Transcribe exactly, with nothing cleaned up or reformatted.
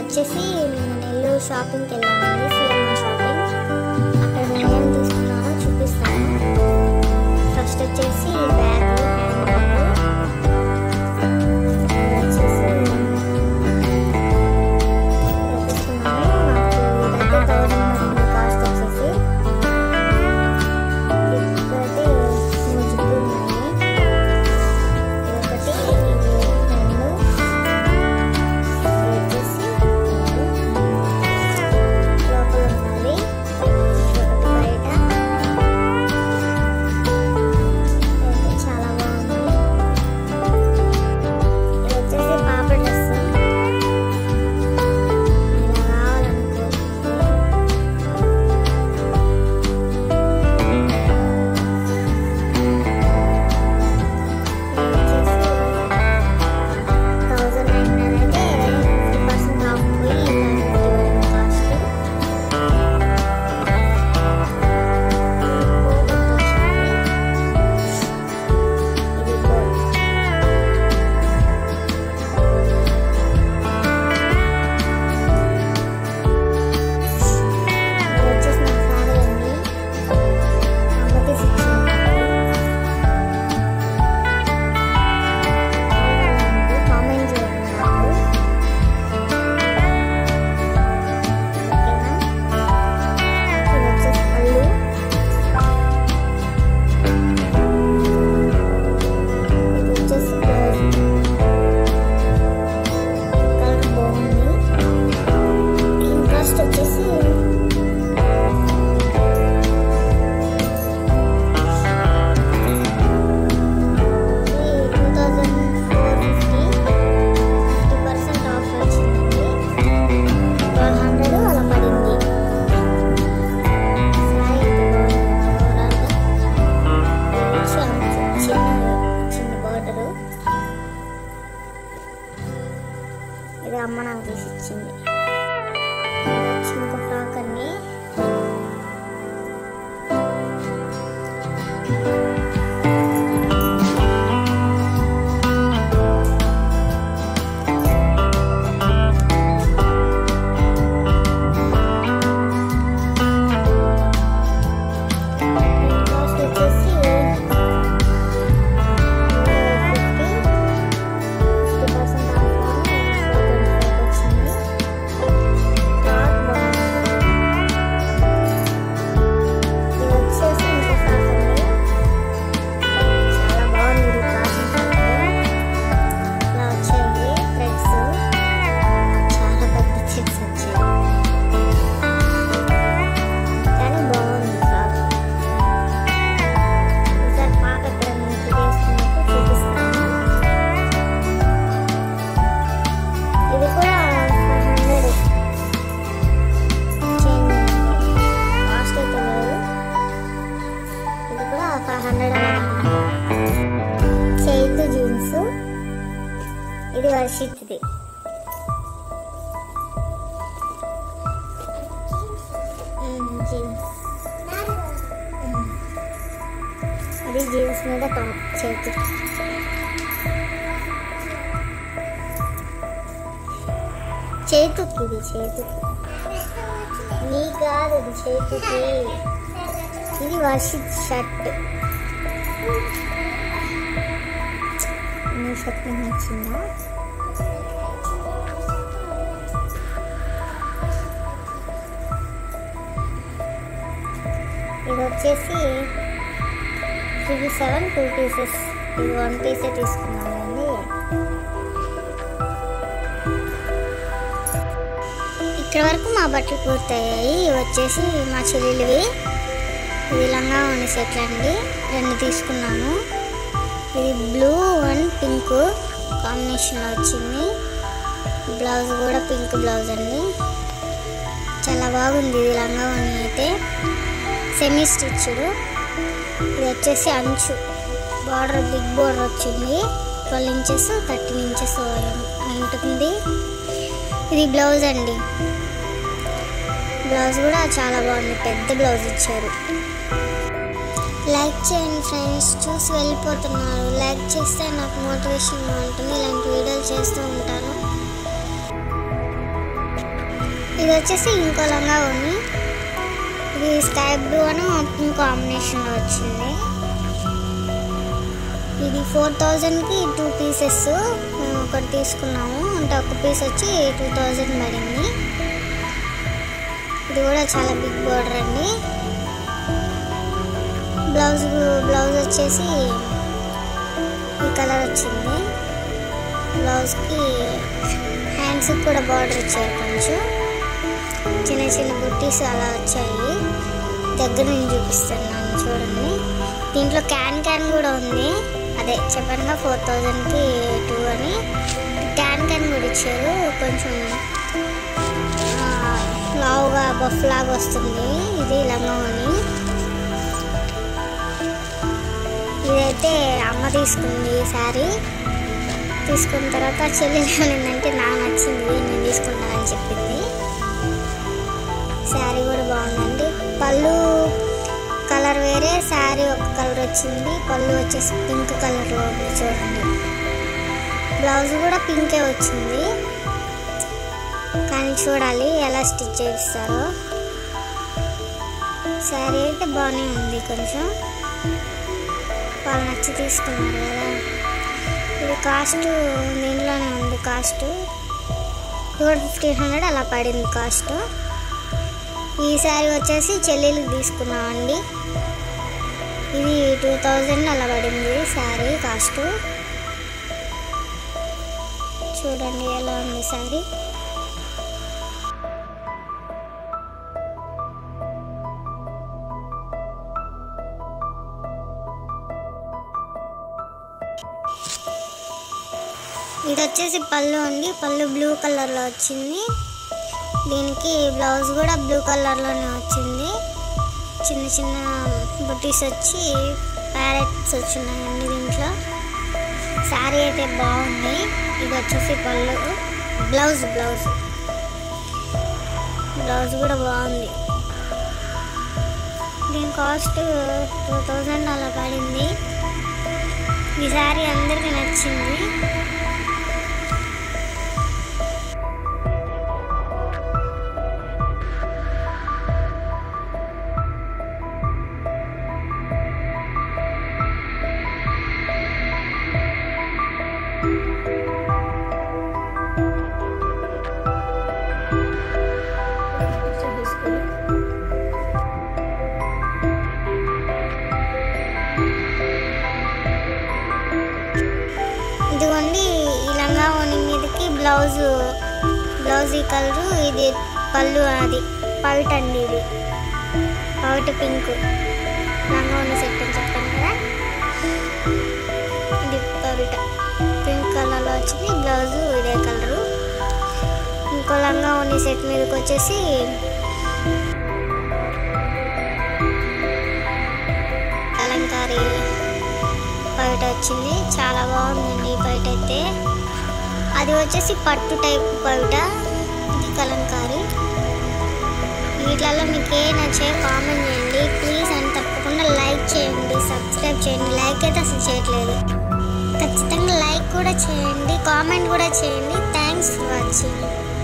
వచ్చేసి నేను నెల్లూరు షాపింగ్కి వెళ్ళానండి, సిఎంఆర్ షాపింగ్. అక్కడ నేను ఏం తీసుకున్నానో చూపిస్తాను. ఫస్ట్ వచ్చేసి బ్యాగ్, హ్యాండ్ బ్యాగ్ వచ్చేసి తీసుకున్నాను. నాకు ఇదైతే థౌజండ్ పడింది కాస్ట్ వచ్చేసి. ఇప్పుడైతే మూడు జిప్పులు ఉన్నాయి. ఇదొకటి, ఇది రెండు, వచ్చేసి లోపల ఉన్నది, ఒకటి బయట. అయితే చాలా బాగుంది. ఇది వచ్చేసి పాప డ్రెస్. ఇలా కావాలనుకో థౌజండ్ నైన్ అయితే ఫిఫ్టీ పర్సెంట్ ఆఫ్ పోయి కాస్ట్. ఇది గోల్డ్. ఇది వచ్చేసి నా సారీ అండి, అమ్మ తీసిచ్చింది. కామెంట్ చేయండి నాకు, ఓకేనా? ఇది వచ్చేసి పళ్ళు. ఇది వచ్చేసి బ్లౌజ్. కలర్ బాగుంది. దీని కాస్ట్ వచ్చేసి two thousand four fifty fifty percent off వచ్చిందండి. ట్వెల్వ్ హండ్రెడ్ అలా పడింది. సారీ అయితే బాగుంది ఓవరాల్గా. చిన్న చిన్న బార్డరు. ఇది అమ్మ నాకు తీసి ఇచ్చింది. ఇది వచ్చి ఇంకో ఫ్రాక్ అండి. దీని కాస్ట్ వచ్చేసి ఫిఫ్టీ ఫిఫ్టీ పర్సెంట్ ఆఫ్ వచ్చింది. క్లాత్ బాగుంది. ఇది వచ్చేసి ఇంకో ఫ్రాక్ అండి. చాలా బాగుంది. ఇది కాటన్ ఫ్రాక్. ఇలా వచ్చాయి థ్రెడ్స్, చాలా పెద్ద థ్రెడ్స్ వచ్చాయి, కానీ బాగుంది ఫ్రాక్. ఈసారి పాప ఎక్కడ నీకు వేసుకున్నట్టు చూపిస్తాను. ఇది కూడా ఫైవ్ హండ్రెడ్ చేంజ్ కాస్ట్ అయితే లేదు. ఇది కూడా ఫైవ్ హండ్రెడ్ అలా. చేతు జీన్స్. ఇది వర్షిత్ది. జీన్స్. ఇది జీన్స్ మీద టాప్ చేతు. చేతుకి, ఇది చేతుకి, నీ కాదు, ఇది చేతుకి. ఇది వర్షిత్ షర్ట్. నీ షర్ట్ మీకు నచ్చిందా? ఇది వచ్చేసి త్రీ సెవెన్ టూ పీసెస్. ఇది వన్ పీసే తీసుకున్నానండి. ఇక్కడ వరకు మా బట్టలు పూర్తయ్యాయి. ఇవి వచ్చేసి మా చెల్లెలివి. ఇది లంగా ఉన్న సెట్లు అండి, రెండు తీసుకున్నాను. ఇది బ్లూ అండ్ పింక్ కాంబినేషన్లో వచ్చింది. బ్లౌజ్ కూడా పింక్ బ్లౌజ్ అండి, చాలా బాగుంది. ఇది లంగా ఉన్న అయితే సెమీ స్టిచ్డ్. ఇది వచ్చేసి అంచు బార్డర్, బిగ్ బార్డర్ వచ్చింది. ట్వెల్వ్ ఇంచెస్ థర్టీన్ ఇంచెస్ ఉంటుంది. ఇది బ్లౌజ్ అండి. బ్లౌజ్ కూడా చాలా బాగుంది, పెద్ద బ్లౌజ్ ఇచ్చారు. లైక్ చేయండి ఫ్రెండ్స్, చూసి వెళ్ళిపోతున్నారు. లైక్ చేస్తే నాకు మోటివేషన్గా ఉంటుంది. ఇలాంటి వీడియోలు చేస్తూ ఉంటాను. ఇది వచ్చేసి ఇంకో లంగా ఓని, ఇది స్కై బ్లూ అని పింక్ కాంబినేషన్లో వచ్చింది. ఇది ఫోర్ థౌజండ్కి టూ పీసెస్ మేము ఒకటి తీసుకున్నాము, అంటే ఒక పీస్ వచ్చి టూ థౌజండ్ పడింది. ఇది కూడా చాలా బిగ్ బోర్డర్ అండి. బ్లౌజ్ బ్లౌజ్ వచ్చేసి ఈ కలర్ వచ్చింది. బ్లౌజ్కి హ్యాండ్స్కి కూడా బార్డర్ ఇచ్చారు, కొంచెం చిన్న చిన్న బుట్టీస్ అలా వచ్చాయి. దగ్గర నుంచి చూపిస్తున్నాను చూడండి. దీంట్లో క్యాన్ క్యాన్ కూడా ఉంది, అదే చెప్పానుగా ఫోర్ థౌజండ్కి టూ అని. క్యాన్ క్యాన్ కూడా ఇచ్చారు, కొంచెం లావుగా బఫ్ లాగా వస్తుంది. ఇది లంగావోని, ఇదైతే అమ్మ తీసుకుంది ఈ శారీ. తీసుకున్న తర్వాత చెల్లి ఏమైందంటే నాకు నచ్చింది, నేను తీసుకుంటానని చెప్పింది. శారీ కూడా బాగుందండి. పళ్ళు కలర్ వేరే, శారీ ఒక కలర్ వచ్చింది. పళ్ళు వచ్చేసి పింక్ కలర్లో ఉంది చూడండి. బ్లౌజ్ కూడా పింకే వచ్చింది, కానీ చూడాలి ఎలా స్టిచ్ చేయిస్తారో. శారీ అయితే బాగానే ఉంది, కొంచెం వాళ్ళు నచ్చి తీసుకున్నారు కదా. ఇది కాస్ట్ దీంట్లోనే ఉంది, కాస్ట్ టూ ఫిఫ్టీన్ హండ్రెడ్ అలా పడింది కాస్ట్. ఈ శారీ వచ్చేసి చెల్లెలికి తీసుకున్నామండి. ఇది టూ థౌజండ్ అలా పడింది శారీ కాస్ట్. చూడండి ఎలా ఉంది శారీ. ఇది వచ్చేసి పళ్ళు అండి. పళ్ళు బ్లూ కలర్లో వచ్చింది. దీనికి బ్లౌజ్ కూడా బ్లూ కలర్లోనే వచ్చింది. చిన్న చిన్న బుట్టీస్ వచ్చి ప్యారెట్స్ వచ్చినాయండి దీంట్లో. శారీ అయితే బాగుంది. ఇది వచ్చేసి పళ్ళు, బ్లౌజ్ బ్లౌజ్ బ్లౌజ్ కూడా బాగుంది. దీని కాస్ట్ టూ థౌజండ్ అలా పడింది. ఈ శారీ అందరికీ నచ్చింది. ఇదిగోండి ఈ లంగావోని మీదకి బ్లౌజ్ బ్లౌజ్ ఈ కలరు. ఇది పళ్ళు, అది పవిట అండి. ఇది పవిట పింక్ లంగావోని సెట్ అని చెప్పాను కదా, ఇది పవిట పింక్ కలర్లో వచ్చింది. బ్లౌజు ఇదే కలరు. ఇంకో లంగావోని సెట్ మీదకి వచ్చేసి కలంకారీ పవిట వచ్చింది. చాలా బాగుందండి ఈ పవిట అయితే. అది వచ్చేసి పట్టు టైప్ పవిట, ఇది కలంకారీ. వీటిలలో మీకు ఏ నచ్చే కామెంట్ చేయండి ప్లీజ్. అని తప్పకుండా లైక్ చేయండి, సబ్స్క్రైబ్ చేయండి. లైక్ అయితే అసలు చేయట్లేదు, ఖచ్చితంగా లైక్ కూడా చేయండి, కామెంట్ కూడా చేయండి. Thanks for watching.